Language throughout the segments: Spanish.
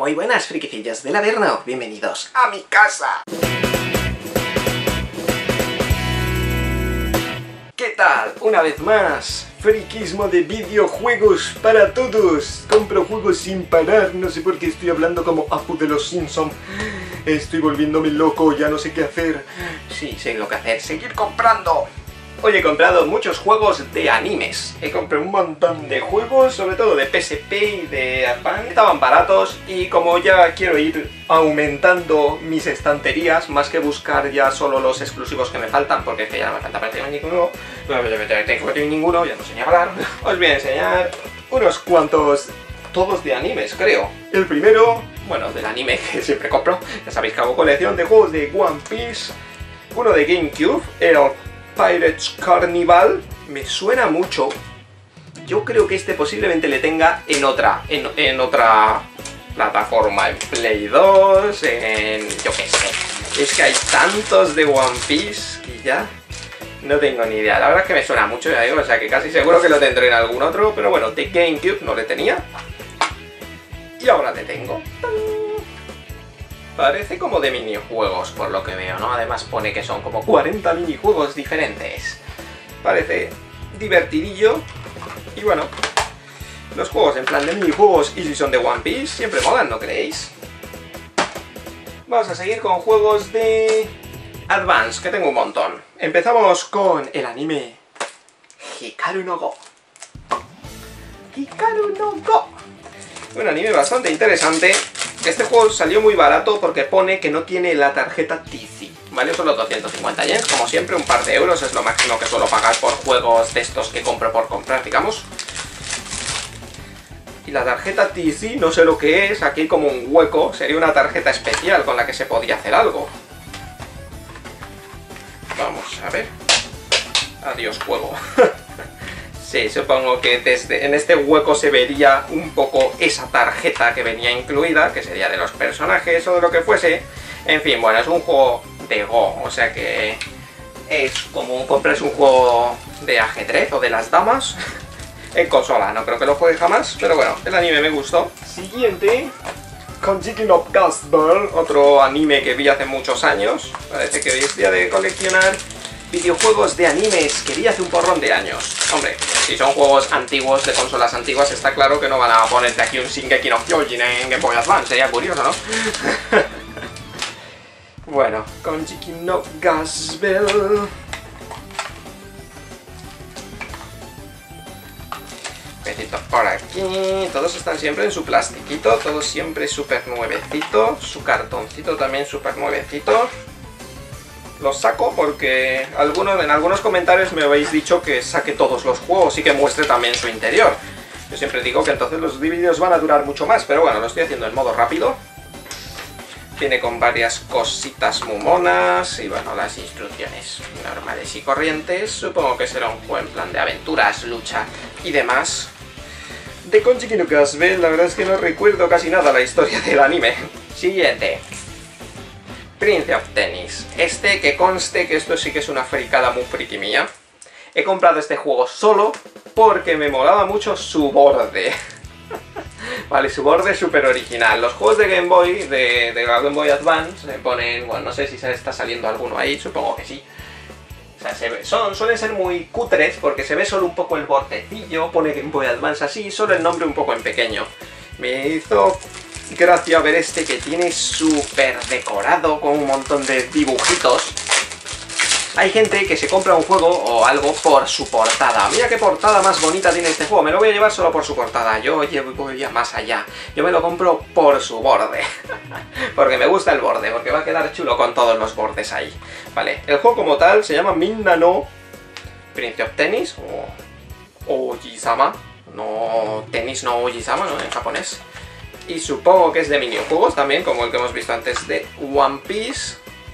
Muy buenas, friquicillos del Averno, bienvenidos a mi casa. ¿Qué tal? Una vez más, friquismo de videojuegos para todos. Compro juegos sin parar, no sé por qué estoy hablando como Apu de los Simpsons. Estoy volviéndome loco, ya no sé qué hacer. Sí, sé lo que hacer, seguir comprando. Hoy he comprado muchos juegos de animes. He comprado un montón de juegos, sobre todo de PSP y de Advance. Estaban baratos y como ya quiero ir aumentando mis estanterías, más que buscar ya solo los exclusivos que me faltan, porque es que ya no me falta prácticamente ninguno, ya no sé ni hablar, os voy a enseñar unos cuantos, todos de animes, creo. El primero, bueno, del anime que siempre compro, ya sabéis que hago colección de juegos de One Piece, uno de GameCube, el Pirates Carnival, me suena mucho. Yo creo que este posiblemente le tenga en otra plataforma, en Play 2, en... yo qué sé. Es que hay tantos de One Piece que ya no tengo ni idea. La verdad es que me suena mucho, ya digo, o sea que casi seguro que lo tendré en algún otro, pero bueno, de GameCube no le tenía. Y ahora le tengo. Parece como de minijuegos, por lo que veo, ¿no? Además pone que son como 40 minijuegos diferentes. Parece divertidillo. Y bueno, los juegos en plan de minijuegos y si son de One Piece siempre molan, ¿no creéis? Vamos a seguir con juegos de Advance, que tengo un montón. Empezamos con el anime Hikaru no Go. Hikaru no Go. Un anime bastante interesante. Este juego salió muy barato porque pone que no tiene la tarjeta Tizi, ¿vale? Solo 250 yens, como siempre, un par de euros es lo máximo que suelo pagar por juegos de estos que compro por comprar, digamos. Y la tarjeta Tizi, no sé lo que es, aquí hay como un hueco, sería una tarjeta especial con la que se podía hacer algo. Vamos a ver. Adiós, juego. Sí, supongo que en este hueco se vería un poco esa tarjeta que venía incluida, que sería de los personajes o de lo que fuese. En fin, bueno, es un juego de Go, o sea que es como compres un juego de ajedrez o de las damas en consola. No creo que lo juegue jamás, pero bueno, el anime me gustó. Siguiente, Konjiki no Gasball, otro anime que vi hace muchos años. Parece que hoy es día de coleccionar videojuegos de animes que vi hace un porrón de años. Hombre, si son juegos antiguos, de consolas antiguas, está claro que no van a ponerte aquí un Shingeki no Kyojin en Game Boy Advance, sería curioso, ¿no? Bueno, Konjiki no Gasbell. Pecitos por aquí, todos están siempre en su plastiquito, todos siempre súper nuevecito, su cartoncito también súper nuevecito. Los saco porque en algunos comentarios me habéis dicho que saque todos los juegos y que muestre también su interior. Yo siempre digo que entonces los vídeos van a durar mucho más, pero bueno, lo estoy haciendo en modo rápido. Viene con varias cositas muy monas y bueno, las instrucciones normales y corrientes. Supongo que será un juego en plan de aventuras, lucha y demás. De Konjiki no Gasbell, la verdad es que no recuerdo casi nada la historia del anime. Siguiente. Prince of Tennis. Este, que conste que esto sí que es una fricada muy friki mía. He comprado este juego solo porque me molaba mucho su borde. Vale, su borde es súper original. Los juegos de Game Boy, de Game Boy Advance, me ponen... Bueno, no sé si se está saliendo alguno ahí, supongo que sí. O sea, suelen ser muy cutres porque se ve solo un poco el bordecillo, pone Game Boy Advance así, solo el nombre un poco en pequeño. Me hizo gracia ver este que tiene súper decorado con un montón de dibujitos. Hay gente que se compra un juego o algo por su portada. Mira qué portada más bonita tiene este juego, me lo voy a llevar solo por su portada. Yo voy ya más allá, yo me lo compro por su borde. Porque me gusta el borde, porque va a quedar chulo con todos los bordes ahí. Vale, el juego como tal se llama Minna no Prince of Tennis o Oji-sama. No, tenis no Oji-sama, ¿no? En japonés. Y supongo que es de minijuegos también, como el que hemos visto antes de One Piece,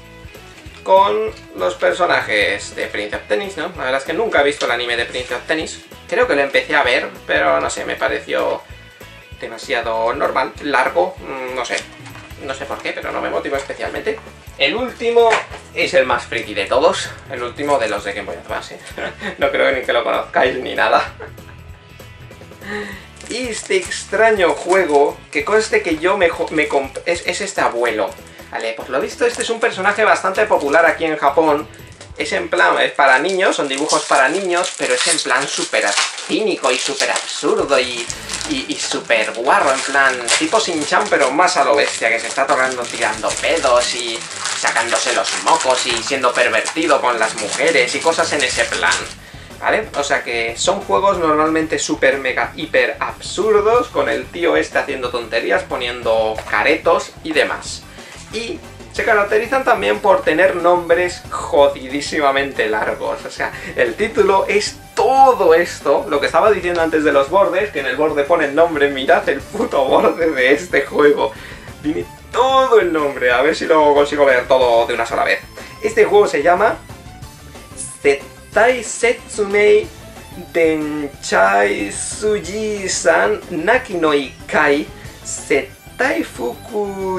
con los personajes de Prince of Tennis, ¿no? La verdad es que nunca he visto el anime de Prince of Tennis. Creo que lo empecé a ver, pero no sé, me pareció demasiado normal, largo, no sé por qué, pero no me motivó especialmente. El último es el más friki de todos, el último de los de Game Boy Advance, ¿eh? No creo ni que lo conozcáis ni nada. este extraño juego, que conste que yo me compré, es este abuelo. Vale, por lo visto este es un personaje bastante popular aquí en Japón. Es en plan, es para niños, son dibujos para niños, pero es en plan súper cínico y súper absurdo y súper guarro, en plan tipo Shin-chan, pero más a lo bestia, que se está tirando pedos y sacándose los mocos y siendo pervertido con las mujeres y cosas en ese plan. ¿Vale? O sea que son juegos normalmente súper mega hiper absurdos, con el tío este haciendo tonterías, poniendo caretos y demás. Y se caracterizan también por tener nombres jodidísimamente largos. O sea, el título es todo esto, lo que estaba diciendo antes de los bordes, que en el borde pone el nombre, mirad el puto borde de este juego. Tiene todo el nombre, a ver si lo consigo leer todo de una sola vez. Este juego se llama Setai Setsumei Denchai Suji-san Naki no Ikai Setai Fuku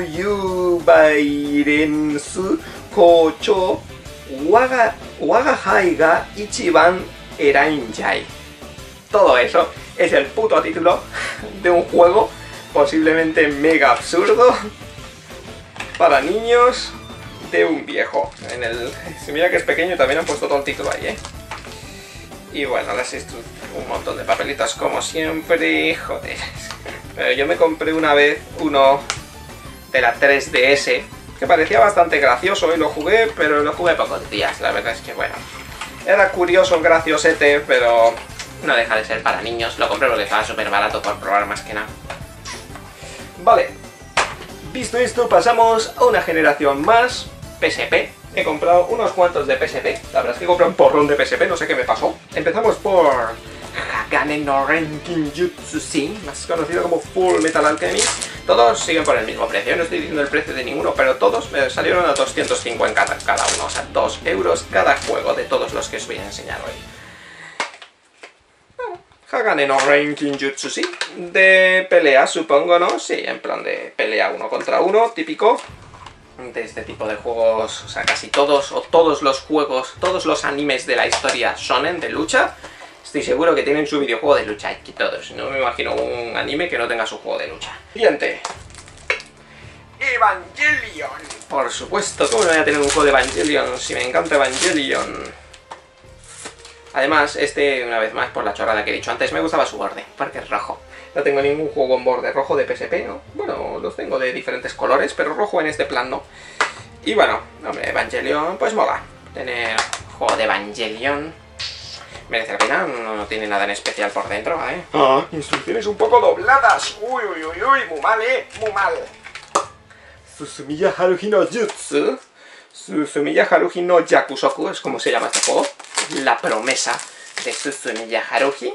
Yubairensu Kocho Wagahai ga Ichiban Erainjai. Todo eso es el puto título de un juego posiblemente mega absurdo para niños de un viejo. Si mira que es pequeño, también han puesto todo el título ahí, Y bueno, un montón de papelitos como siempre, joder. Pero yo me compré una vez uno de la 3DS, que parecía bastante gracioso y lo jugué, pero lo jugué pocos días, la verdad es que bueno. Era curioso, graciosete, pero no deja de ser para niños. Lo compré porque estaba súper barato por probar más que nada. Vale, visto esto, pasamos a una generación más, PSP. He comprado unos cuantos de PSP, la verdad es que he comprado un porrón de PSP, no sé qué me pasó. Empezamos por Hagane no Renkin Jutsu, más conocido como Full Metal Alchemist. Todos siguen por el mismo precio, no estoy diciendo el precio de ninguno, pero todos me salieron a 250 cada uno, o sea, 2 euros cada juego de todos los que os voy a enseñar hoy. Hagane no Renkin Jutsu, de pelea, supongo, ¿no? Sí, en plan de pelea uno contra uno, típico de este tipo de juegos. O sea, casi todos, o todos los juegos, todos los animes de la historia shonen, de lucha, estoy seguro que tienen su videojuego de lucha, aquí todos. No me imagino un anime que no tenga su juego de lucha. Siguiente. Evangelion. Por supuesto, ¿cómo no voy a tener un juego de Evangelion si me encanta Evangelion? Además, una vez más, por la chorrada que he dicho antes, me gustaba su borde, porque es rojo. No tengo ningún juego en borde rojo de PSP, ¿no? Bueno, los tengo de diferentes colores, pero rojo en este plan no. Y bueno, hombre, Evangelion, pues mola. Tener juego de Evangelion merece la pena, no tiene nada en especial por dentro, ¿eh? Ah, instrucciones un poco dobladas. Uy, uy, uy, uy, muy mal, muy mal. Susumiya Haruhi no Jutsu. Susumiya Haruhi no Yakusoku, es como se llama este juego. La promesa de Susumiya Haruhi.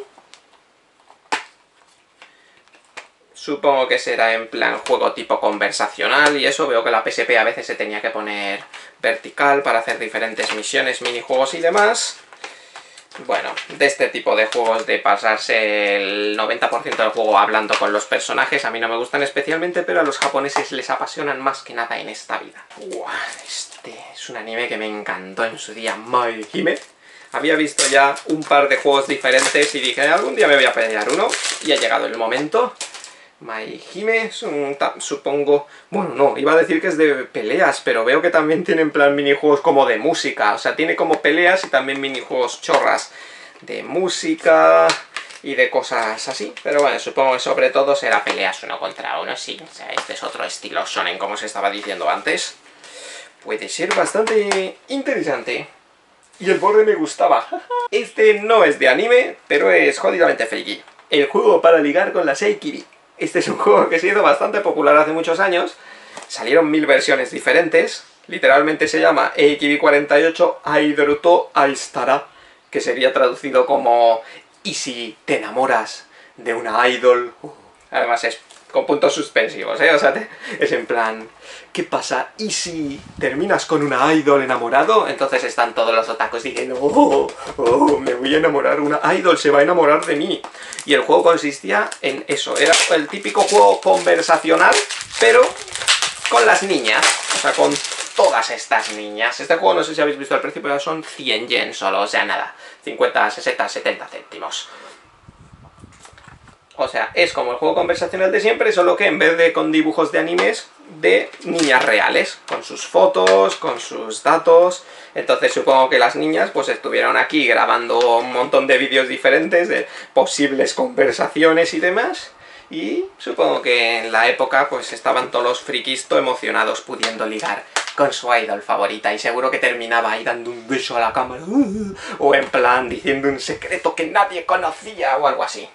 Supongo que será en plan juego tipo conversacional y eso. Veo que la PSP a veces se tenía que poner vertical para hacer diferentes misiones, minijuegos y demás. Bueno, de este tipo de juegos de pasarse el 90% del juego hablando con los personajes, a mí no me gustan especialmente, pero a los japoneses les apasionan más que nada en esta vida. Uah, este es un anime que me encantó en su día, My Hime. Había visto ya un par de juegos diferentes y dije, algún día me voy a pelear uno, y ha llegado el momento. My Hime es supongo... Bueno, no, iba a decir que es de peleas, pero veo que también tiene en plan minijuegos como de música. O sea, tiene como peleas y también minijuegos chorras de música y de cosas así. Pero bueno, supongo que sobre todo será peleas uno contra uno, sí. O sea, este es otro estilo shonen, como se estaba diciendo antes. Puede ser bastante interesante. Y el borde me gustaba. Este no es de anime, pero es jodidamente friki. El juego para ligar con la Seikiri. Este es un juego que ha sido bastante popular hace muchos años. Salieron 1000 versiones diferentes. Literalmente se llama AKB 48 Aidoru to Aistara, que sería traducido como ¿y si te enamoras de una idol? Además es con puntos suspensivos, ¿eh? O sea, es en plan, ¿qué pasa? ¿Y si terminas con una idol enamorado? Entonces están todos los otakus diciendo, me voy a enamorar, una idol se va a enamorar de mí. Y el juego consistía en eso, era el típico juego conversacional, pero con las niñas, o sea, con todas estas niñas. Este juego, no sé si habéis visto el precio, pero son 100 yen solo, o sea, nada, 50, 60, 70 céntimos. O sea, es como el juego conversacional de siempre, solo que en vez de con dibujos de animes, de niñas reales, con sus fotos, con sus datos. Entonces supongo que las niñas pues estuvieron aquí grabando un montón de vídeos diferentes de posibles conversaciones y demás. Y supongo que en la época pues estaban todos los frikis emocionados pudiendo ligar con su idol favorita, y seguro que terminaba ahí dando un beso a la cámara, o en plan diciendo un secreto que nadie conocía o algo así.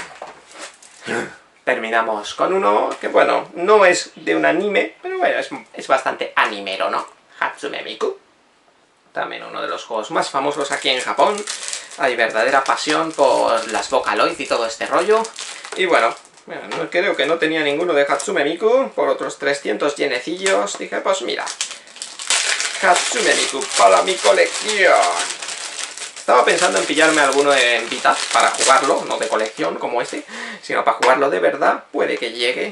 Terminamos con uno que, bueno, no es de un anime, pero bueno, es bastante animero, ¿no? Hatsume Miku. También uno de los juegos más famosos aquí en Japón. Hay verdadera pasión por las Vocaloid y todo este rollo. Y bueno, creo que no tenía ninguno de Hatsume Miku. Por otros 300 yenecillos dije, pues mira, Hatsume Miku para mi colección. Estaba pensando en pillarme alguno en Vita para jugarlo, no de colección como este, sino para jugarlo de verdad. Puede que llegue.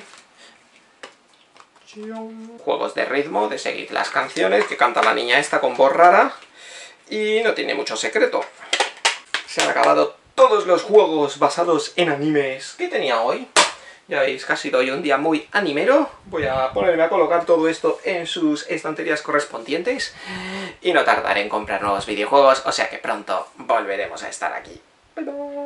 Juegos de ritmo, de seguir las canciones que canta la niña esta con voz rara. Y no tiene mucho secreto. Se han acabado todos los juegos basados en animes que tenía hoy. Ya veis, casi doy un día muy animero. Voy a ponerme a colocar todo esto en sus estanterías correspondientes. Y no tardaré en comprar nuevos videojuegos, o sea que pronto volveremos a estar aquí. Bye bye.